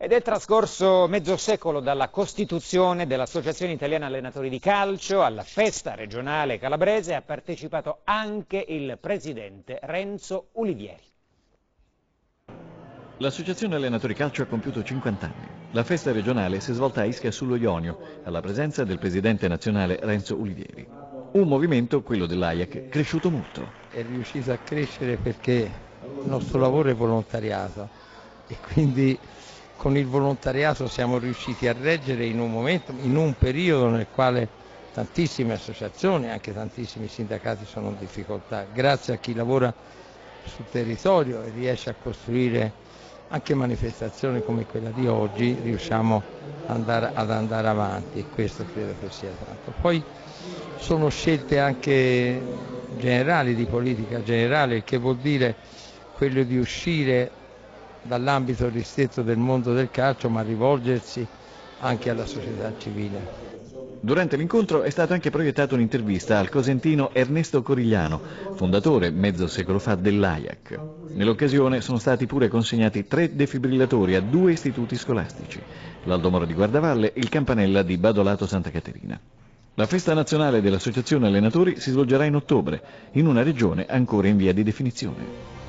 Ed è trascorso mezzo secolo dalla costituzione dell'Associazione Italiana Allenatori di Calcio. Alla festa regionale calabrese ha partecipato anche il presidente Renzo Ulivieri. L'Associazione Allenatori Calcio ha compiuto 50 anni. La festa regionale si è svolta a Ischia sullo Ionio, alla presenza del presidente nazionale Renzo Ulivieri. Un movimento, quello dell'AIAC, cresciuto molto. È riuscito a crescere perché il nostro lavoro è volontariato e quindi con il volontariato siamo riusciti a reggere in un periodo nel quale tantissime associazioni, anche tantissimi sindacati sono in difficoltà. Grazie a chi lavora sul territorio e riesce a costruire anche manifestazioni come quella di oggi, riusciamo ad andare avanti, e questo credo che sia tanto. Poi sono scelte anche generali, di politica generale, il che vuol dire quello di uscire dall'ambito ristretto del mondo del calcio, ma rivolgersi anche alla società civile. Durante l'incontro è stata anche proiettata un'intervista al cosentino Ernesto Corigliano, fondatore mezzo secolo fa dell'AIAC. Nell'occasione sono stati pure consegnati 3 defibrillatori a 2 istituti scolastici, l'Aldo Moro di Guardavalle e il Campanella di Badolato Santa Caterina. La festa nazionale dell'Associazione Allenatori si svolgerà in ottobre, in una regione ancora in via di definizione.